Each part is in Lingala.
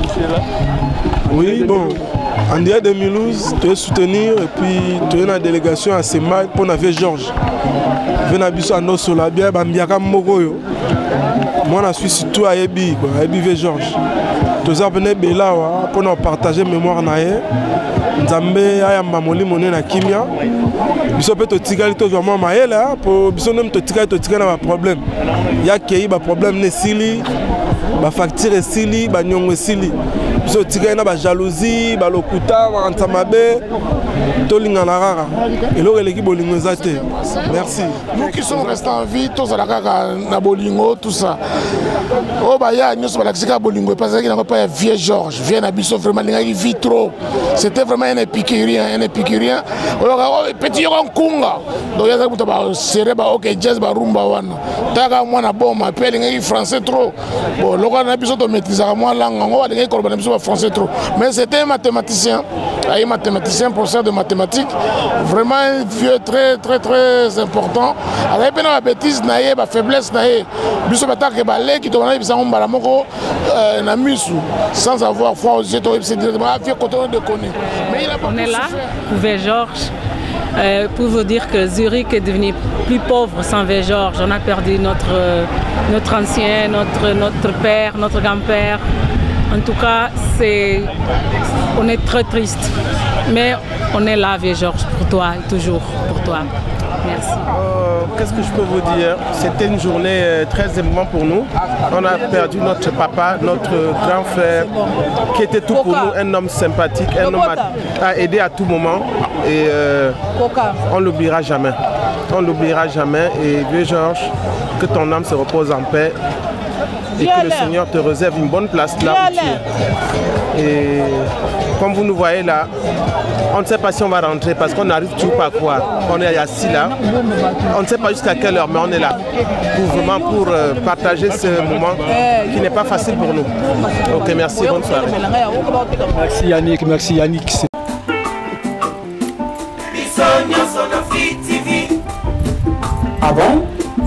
Oui, bon, en 2012, tu es soutenir et puis tu es dans la délégation à Sema pour la vie Georges. Venez à Bissau à Nosola, bien, Bambiaka Mogoyo. Moi, je suis surtout à Ebi, Ebi Georges. Tous les abonnés pour nous partager mémoire naïe. Nzambe aya mamoli moné na kimia. Biso peut tikali to vraiment maela pour biso nem to tikali na problème. Ya kei ba problème ne sili, ba facture sili, ba nyongo sili. Biso tikali na ba jalousie, ba lokuta, ba antamabe, to lingana rara. Et là l'équipe bolingo zate. Merci. Nous qui sommes restés en vie, tous à la na bolingo, tout ça. Oh bah ya nous sommes à la bolingo parce qu'il n'a pas vieux Georges, vieux Nabiso vraiment il vit trop. C'était vraiment un épicurien, alors petit yon kunga donc il y a ça pour serrer ba ok jazz ba rumba wana taga mwana bomba appelle ngi français trop bon loka na biso to maîtriser moi langue on va ngi korba na biso français trop mais c'était un mathématicien professeur de mathématiques vraiment un vieux très important alors ben la bêtise naie ba faiblesse naie biso bataka ba leki to na biso mbala moko na misu sans avoir foi aux yeux to c'est directement vieux côté de connaître. On est là, pour Georges, pour vous dire que Zurich est devenu plus pauvre sans Georges. On a perdu notre ancien, notre père, notre grand-père. En tout cas, on est très triste. Mais on est là, Georges, pour toi, et toujours pour toi. Merci. Qu'est-ce que je peux vous dire? C'était une journée très émouvante pour nous. On a perdu notre papa, notre grand frère, qui était tout pour nous, un homme sympathique, un homme à aider à tout moment. Et on ne l'oubliera jamais. On ne l'oubliera jamais. Et vieux Georges, que ton âme se repose en paix. Et que le Seigneur te réserve une bonne place là où tu es. Et comme vous nous voyez là, on ne sait pas si on va rentrer parce qu'on n'arrive toujours pas à croire. On est assis là, on ne sait pas jusqu'à quelle heure, mais on est là pour partager ce moment qui n'est pas facile pour nous. Ok, merci, bonne soirée. Merci Yannick. Ah bon?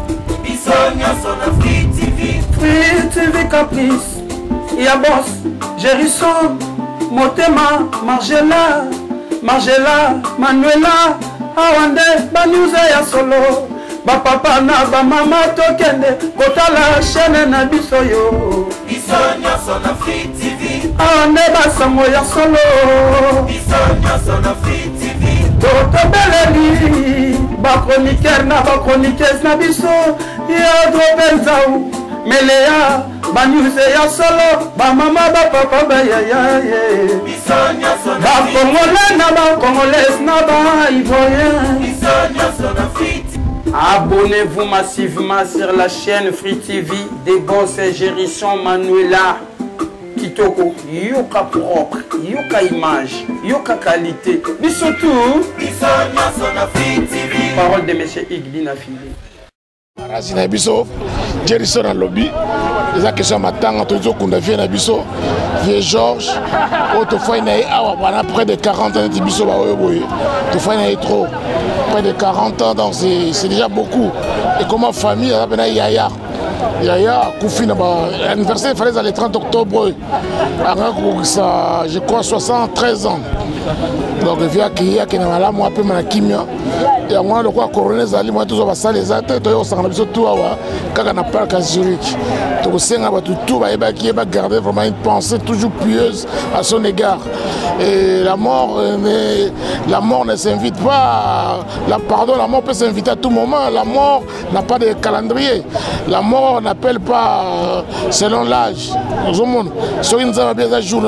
Free TV Caprice, Y'a Boss, Gérisson, Motema, Margela, Manuela, Awande, Banouze ya solo, Papa na mama tokende, Kotala chaîne na biso yo. Bisonya sona Free TV. Awande basango ya solo. Bisonya sona Free TV. Toto beleli, ba chroniqueur na ba chroniqueuse na biso, ya drobenzau. Melea, Banouze ya solo, ba mama ba papa ba ya. Bisonya sona Ba Congolais na ba Congolaise na ba Ivoirien. Bisonya sona Free TV. Abonnez-vous massivement sur la chaîne Free TV des Boss et Gérisson Manuela Kitoko. Yoka propre, yoka image, yoka qualité. Mais surtout, Bisonya sona Free TV. parole de M. Igbi Nafili. Razina biso, Gérisson dans le lobby. Les questions matanga toujours qu'on a vu na biso. Vieux Georges, autrefois il y a près de 40 ans de biso ba oyoboye. Autrefois il y a trop. Près de 40 ans, donc c'est déjà beaucoup. Et comme famille, il y a Yaya. Yaya, l'anniversaire, il fallait aller le 30 octobre. Je crois 73 ans. Donc il y a Yaya qui est là, moi, un peu ma kimia. Et moi, le quoi, coroner, moi, tout ça, ça les athées, tout ça, tout quand on a parlé à Zurich. Tout ça, tout va garder vraiment une pensée toujours pieuse à son égard. Et la mort ne s'invite pas. La mort peut s'inviter à tout moment. La mort n'a pas de calendrier. La mort n'appelle pas selon l'âge. Si on a bien un jour,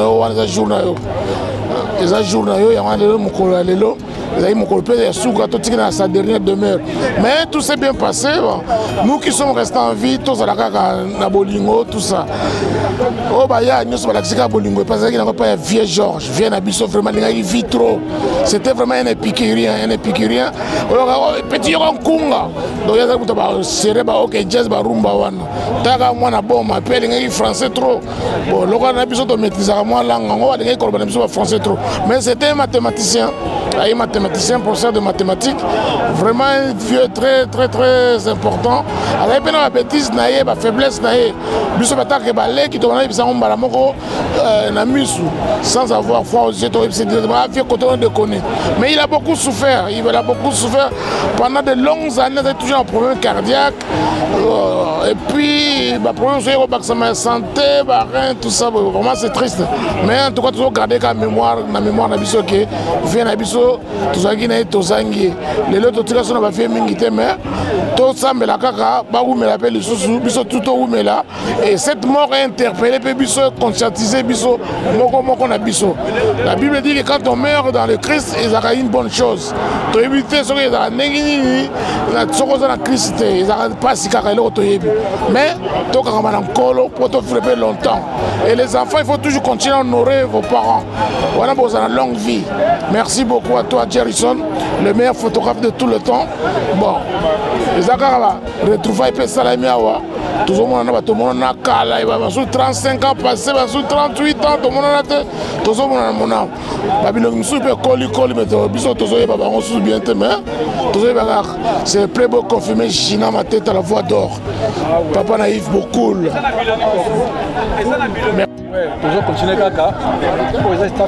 sa dernière demeure. Mais tout s'est bien passé. Nous qui sommes restés en vie, tous à la bolingo, tout ça. Oh bah ya nous sommes à la bolingo parce qu'il n'a pas un vieux Georges, vieux Nabiso vraiment il vit trop. C'était vraiment un épicurien. Alors petit yon kunga donc il y a ça pour serrer ba ok jazz ba rumba wana. Taga mwana bomba appelle ngi français trop. Bon loka na biso to maîtriser moi langue on va ngi korba na biso français trop. Mais c'était un mathématicien un mathématicien, professeur de mathématiques, vraiment un vieux très très très important. Alors il y a une bêtise, une faiblesse, sans avoir foi aux yeux, mais il a beaucoup souffert, pendant de longues années, il a toujours un problème cardiaque, et puis problème de santé, tout ça, vraiment c'est triste. Mais en tout cas, toujours garder la mémoire, la mémoire de Bisso qui vient à Bisso, tout ça qui n'est pas zangi. Les autres trucs sont pas fait mingité, mais tout ça me la caca, où me l'appelle Bisso, Bisso tout où me là. Et cette mort est interpellée, Bisso conscientisé, Bisso, moko na Bisso. La Bible dit que quand on meurt dans le Christ, il y a une bonne chose. Tu éviter ce qu'il y a négini, la chose dans Christ, il y a pas si carré l'autre. Mais tu as colo pour te frapper longtemps. Et les enfants, il faut toujours continuer à honorer vos parents. Voilà pour une longue vie. Merci beaucoup à toi, Jerison, le meilleur photographe de tout le temps. Bon, les Akara, retrouvailles Pessalamiawa. Tout le monde a 35 ans passés, 38 ans, tout le monde a été. Tout le monde a mon âme. C'est le plus beau confirmé, Gina, ma tête à la voix d'or. Papa naïf, beaucoup. Toujours continuer Kaka, pour les staff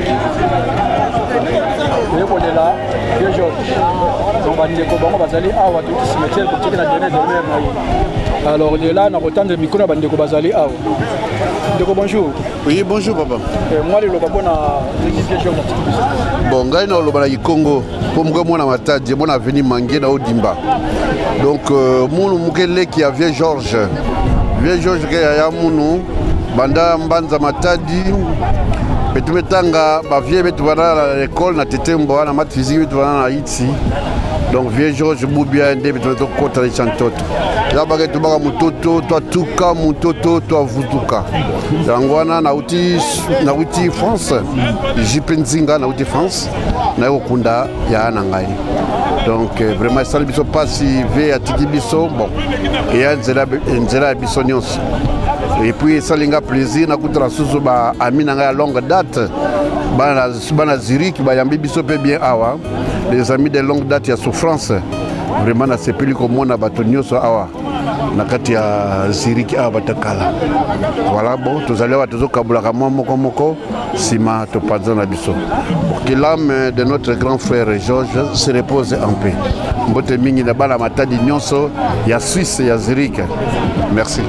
le là, vieux Georges. Donc on va dire comment on va aller à Ouatou, cimetière pour checker la dernière. Alors de là, on a autant de micro à Bandeko Bazali à Ouatou. Bonjour. Oui, bonjour papa. Moi, le Lobabo na vieux Georges. Bon, gars, on a le Congo. Pour moi, on a matadi, on a venu manger dans Odimba. Donc, mon mukele qui a vieux Georges. Vieux Georges qui a mounou. Banda Mbanza Matadi, Petumetanga, vieux Betouana à l'école, na Tetembo, na maths physique, Betouana à Itzi. Donc, vieux Georges Boubia, Ndé, Betouana Kota les Chantot. Là, Baguette Baga Mutoto, toi Tuka, Mutoto, toi Vutuka. Zangwana, Nauti France, Jipenzinga, Nauti France, Naokunda, Yanangai. Donc, vraiment, ça ne peut pas sivé à Tikibiso, bon, et Nzela Bissonios. Et puis ça linga plaisir na kutra susu ba amina nga longue date bana Zurich ba yambi biso pe bien awa les amis de longue date ya souffrance vraiment na sepeli ko mona batonyo so awa na kati ya Zurich awa batakala voilà bon tous allez tous kabula ka moko sima to panza na biso pour que l'âme de notre grand frère Georges se repose en paix mbote mingi na bala matadi nyonso ya Suisse ya Zurich. Merci.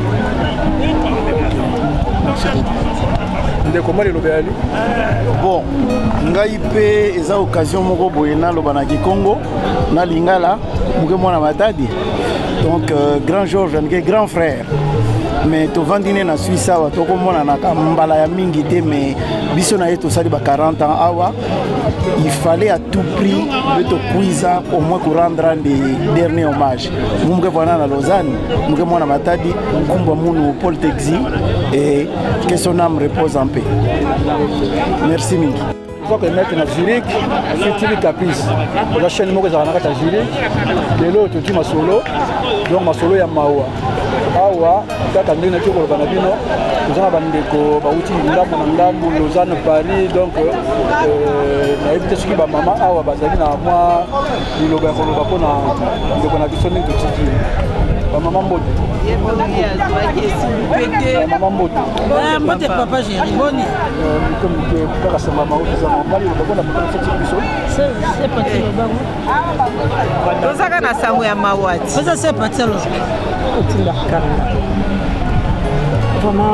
Bon, ngai pe eza occasion moko boye na loba na Kikongo na Lingala muke mwana matadi. Donc grand Georges nge grand frère. Mais to vandine na Suisse awa to komona na mbala ya mingi te mais biso na yeto sali ba 40 ans awa. Il fallait à tout prix de te puisa au moins pour rendre des derniers hommages. Mumke voilà na Lausanne, muke mwana matadi, kumba munu Paul Texi et que son âme repose en paix. Merci Mingi. Il faut que mettre na Zurich, Fitili Caprice. La chaîne moko za na kata Zurich. Lelo to ki masolo, donc masolo ya mawa. Awa kaka ndenge to ko bana bino. Nous avons bandeko bauti ndambo na ndambo Lausanne Paris donc na éviter ce qui ba mama awa bazali na moi liloba ko loba ko na ndeko na biso ndenge to tiki. Ba mama mbote. Mama mbote. Mbote papa Jérémy Boni. Comme que kaka sa mama au za mama liloba ko na biso biso. C'est pas très bon. Tozaka na sango ya mawati. Ça c'est pas très long. Vraiment,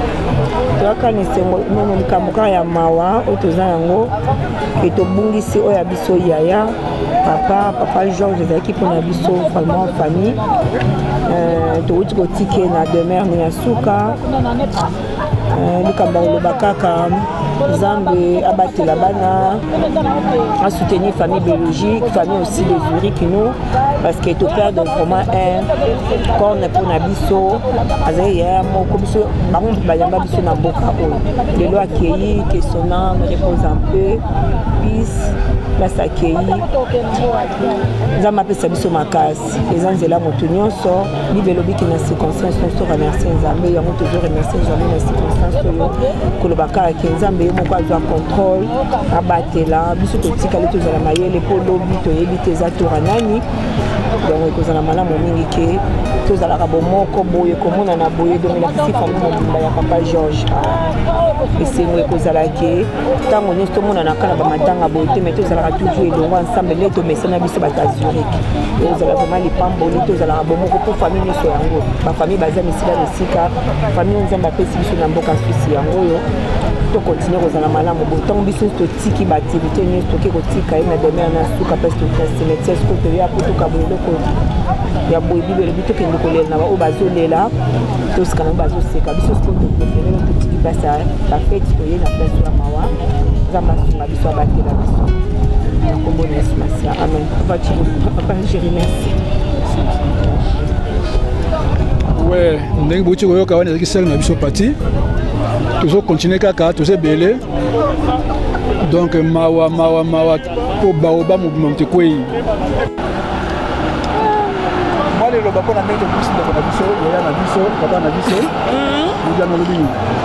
tokanisa ya mawa otoza yango et to bungisi oya biso yaya papa Georges ezaki mpona biso vraiment famille touti kotike na demeure ne ya suka likambo oloba kaka Nzambe abatela bana a soutenir famille biologique, famille aussi de Zurich nous parce que to perdre vraiment un corps pour na biso azali ya moko biso bango bayamba biso na mboka oyo lelo akei que son âme repose un peu peace place akei Nzambe apesa biso makasi eza nzela moto nyonso bible elobiki na circonstance nyonso remercier Nzambe yango toujours remercier Nzambe na circonstance oyo kolobaka ke nzambe ye moko azwa contrôle abatela biso totikali tozala mayele mpo lobi toyebi te eza tora nani donc ekozala malamu mingi ke tozalaka bomoko boye komonana boye donc elakisi famille mobimba ya papa Georges esengo ekozala ke ntango nyonso tomonana kala bamatanga boye te mais tozalaka toujours elongo ensemble nde tomesana biso bato ya Zurich ezala vraiment lipamboli tozalaka bomoko mpo famille nyonso yango bafamille baza misika misika famille nzambe apesi biso na mboka Suisse yango oyo tokontinue kozala malamu boye ntango biso totiki baaktivité nyonso toke kotika ye na demer na suka mpesi totrasimetier siko toya po tokabola eloko ya boye bible elobi tokende kolela na baoyo bazolela tosika nango bazoseka biso siko toprefere totiki mpasi ya bafete toye na place ya mawa nzambe asunga biso abatela biso nakombo na yesu masiya amen papa Jérémie merci ouais ndenge bouti koyoka wana ezalaki sele na biso pati tozokontinue kaka tozebele donc mawa po baoba mobima moto ekwei mwa lelo bakona ndenge tokusi ndeko na biso yaya na biso papa na biso ojana lobi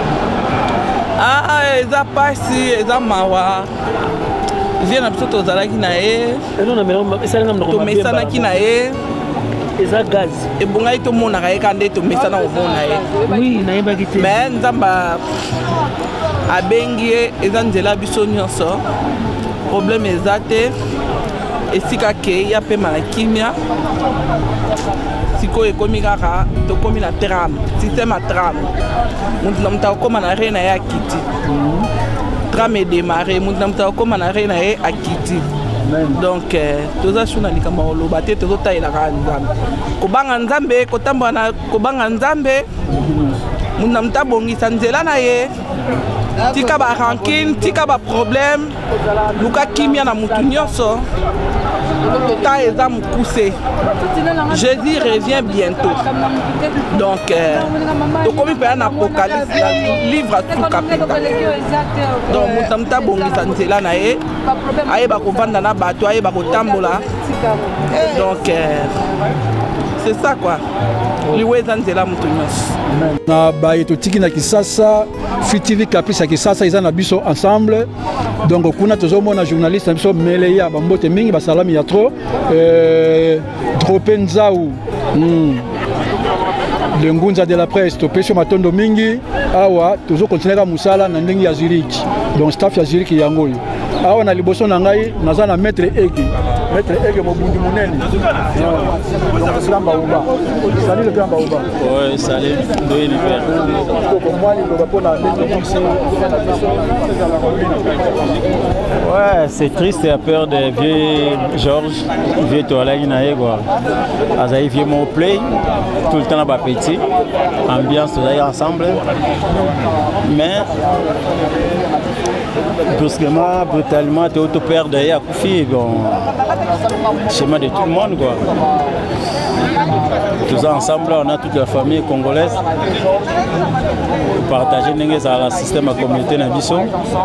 eza pasi eza mawa vie na biso tozalaki na ye tomesanaki na ye eza gaz ebongai tomonaka ye ka nde tomesana komona ye oui nayebaki te mais nzambe abengi ye eza nzela biso nyonso problème eza te esika ke ya pema na kimia sikoyo ekomi kaka tokomi na trame système ya trame moto na moto akokóma na re na ye akiti trame edémarre moto na moto akokóma na re na ye akiti donc toza su na likambo ya koloba te tozotayelaka nzambe kobanga nzambe kotambola na kobanga nzambe moto na moto abongisa nzela na ye tika barankine tika baproblème luka kimia na motu nyonso ta eza mokuse Jésus revient bientôt donc tokomi mpenza na apocalypse livre atuka mpenza donc moto na moto abongisa nzela na ye ayeba kovanda na bato ayeba kotambola donc c'est ça quoi liwe eza nzela moto nyonso na baye totiki na Kisasa Free TV Caprice ya Kisasa eza na biso ensemble donc kuna tozomona journaliste na biso Meleya bambote mingi basalami ya trop Drope Nzau le ngunza de la presse topesi matondo mingi awa tozokontinue musala na ndenge ya Zurich donc staff ya Zurich yango oyo awa na liboso na ngai naza na maître Ege mobundi munene donc slamba uba salut le grand uba ouais salut doye ni père ouais c'est triste à peur de vieux Georges vieux toalagi na quoi azali vieux mon play tout le temps là bas petit ambiance là ensemble mais brusquement, brutalement, tu es auto-père derrière Koufi, bon, schéma de tout le monde quoi. Tous ensemble, on a toute la famille congolaise pour partager le système de la communauté Nabiso,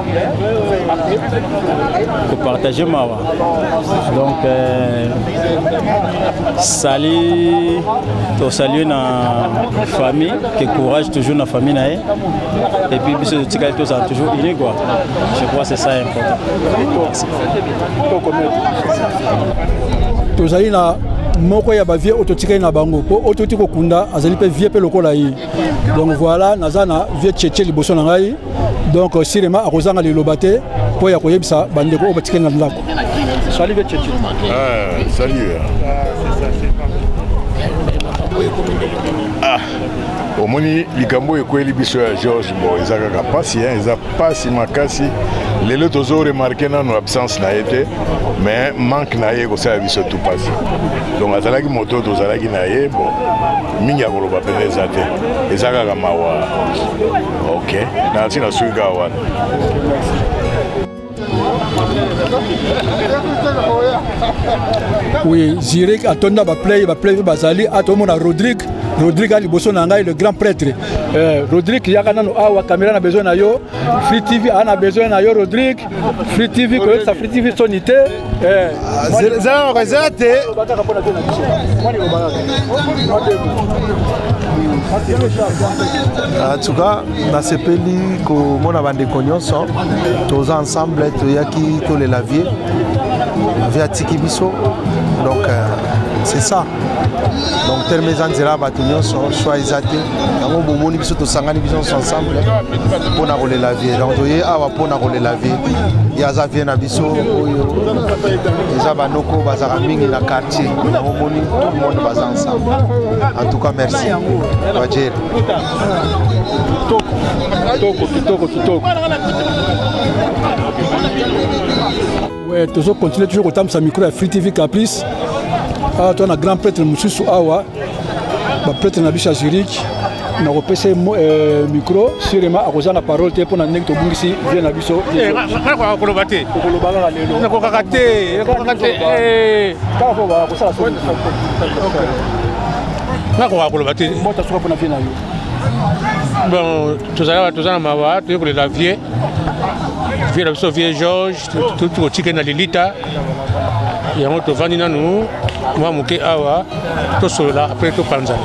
pour partager Mawa. Donc, salut la famille, qui courage toujours dans la famille. Et puis, Biso Tikal, tous sont toujours unis quoi. Je crois que c'est ça important. Tozali na moko ya bavie ototika na bango po ototiko kunda azali pe vie pe lokola yi donc voilà nazana vie tchétché liboso na ngai donc sirema akozanga lilobate po ya koyebisa bandeko obatika na ndako salut vie tchétché salut omoni likambo ekweli biso ya Georges bo eza kaka pasi eza pasi makasi lelo tozo remarquer nano absence na ye mais manque na ye kosala biso tout pasi donc azalaki moto tozalaki na ye bon mingi ya koloba pene eza te eza kaka mawa ok nanti na suki kaka wana oui Zurich atonda ba play bazali atomona Rodrigue Rodrigue a liboso na ngai le grand prêtre. Rodrigue yaka nano awa caméra na besoin na yo. Free TV a na besoin na yo Rodrigue. Free TV ko sa Free TV sonité. Zéro réservé. En tout cas, dans ce pays, comme on a bandé cognos, tous ensemble, tous yaki, tous les laviers, via Tikibiso. Donc, c'est ça. Donc, termes zéra batunion sont choisis. Nous boumoni biso tous sangani biso ensemble pour na rouler lavier. Donc, doye awa pour na rouler lavier. Yaza vient na biso. Yaza banoko bazara mingi na quartier. Boumoni tout le monde basa ensemble. En tout cas, merci. Wajir. Kitoko. Ouais, toujours continuer toujours au temps sa micro à Free TV Caprice. Ah, toi, on a grand prêtre Moussou Awa, prêtre Nabisha Zurich, on a repéré micro, sûrement à Rosanna parole, pour la nègre ici, vient Nabiso. Bon, tout ça, mawa, tout le lavier, vieux Georges, tout le ticket na l'élita, et on te vend nous. Moi, Mouké Awa, tout cela, après tout Panzani.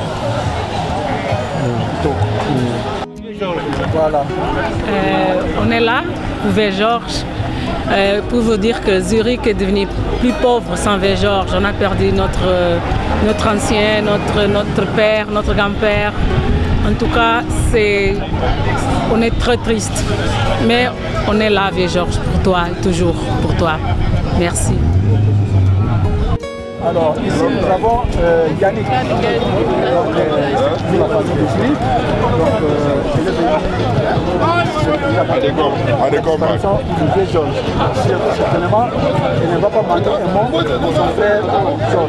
Voilà. On est là, pour Georges, pour vous dire que Zurich est devenu plus pauvre sans Georges. On a perdu notre ancien, notre père, notre grand-père. En tout cas, on est très triste. Mais on est là, Georges, pour toi, toujours pour toi. Merci. Alors, ici, nous avons Yannick, la famille de Philippe. Donc, Georges. Certainement, il ne va pas manquer un mot pour son frère Georges.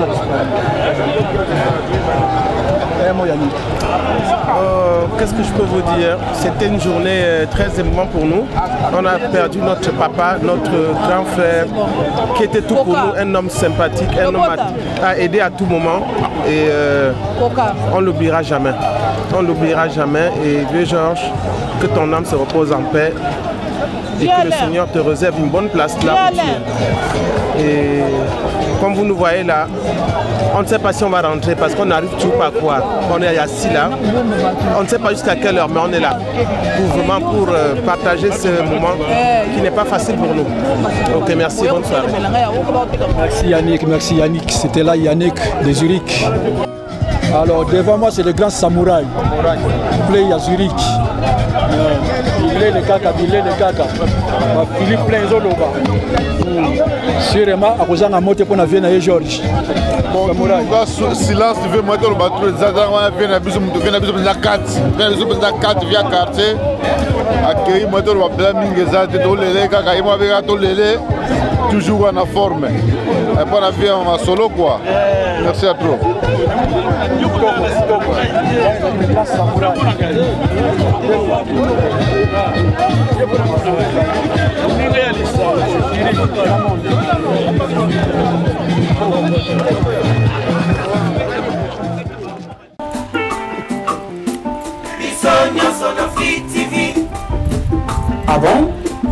Un mot, Yannick. Qu'est-ce que je peux vous dire? C'était une journée très émouvante pour nous. On a perdu notre papa, notre grand frère, qui était tout pour nous, un homme sympathique, un homme à aider à tout moment. Et on ne l'oubliera jamais. On ne l'oubliera jamais. Et vieux Georges, que ton âme se repose en paix. Et que le Seigneur te réserve une bonne place là où tu es. Et comme vous nous voyez là, on ne sait pas si on va rentrer parce qu'on n'arrive toujours pas à croire. On est assis là, on ne sait pas jusqu'à quelle heure, mais on est là pour partager ce moment qui n'est pas facile pour nous. Ok, merci, bonne soirée. Merci Yannick. C'était là Yannick de Zurich. Alors devant moi c'est le grand samouraï. Play à Zurich. Il est le caca. Philippe plein zoloba. Sûrement à cause d'un mot pour la Vienne et Georges. Silence, tu veux monter le bateau, via quartier. Accueillir moteur le bateau, mingeza, toujours en forme. Et pour la vie en solo quoi. Merci à toi. Ah bon?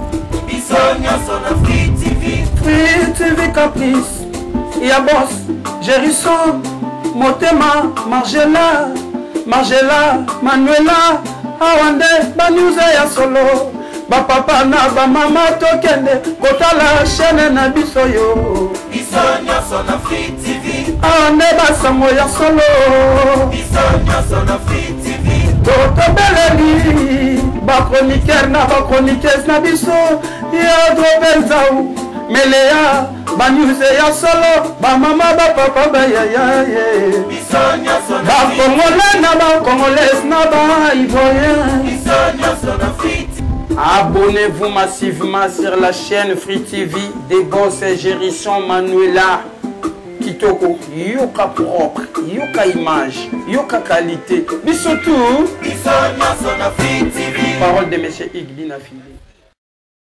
Free TV Caprice, Y'a Boss, Gérisson, Motema, Margela, Manuela, Awande, Banyuze ya solo, Papa na mama tokende, Kotala chaîne na biso yo. Bisonya sona Free TV. Awande basango ya solo. Bisonya sona Free TV. Toto beleli, ba chroniqueur na ba chroniqueuse na biso, ya drobenzau, Melea, Banyuze ya solo, ba mama ba papa ba ya. Bisonya sona ba congolais na ba congolaise na ba ivoirien. Bisonya sona Free TV. Abonnez-vous massivement sur la chaîne Free TV des gosses et Gérisson Manuela Kitoko. Yoka propre, yoka image, yoka qualité. Mais surtout, Bisonya sona Free TV. Parole de M. Igbina Fili.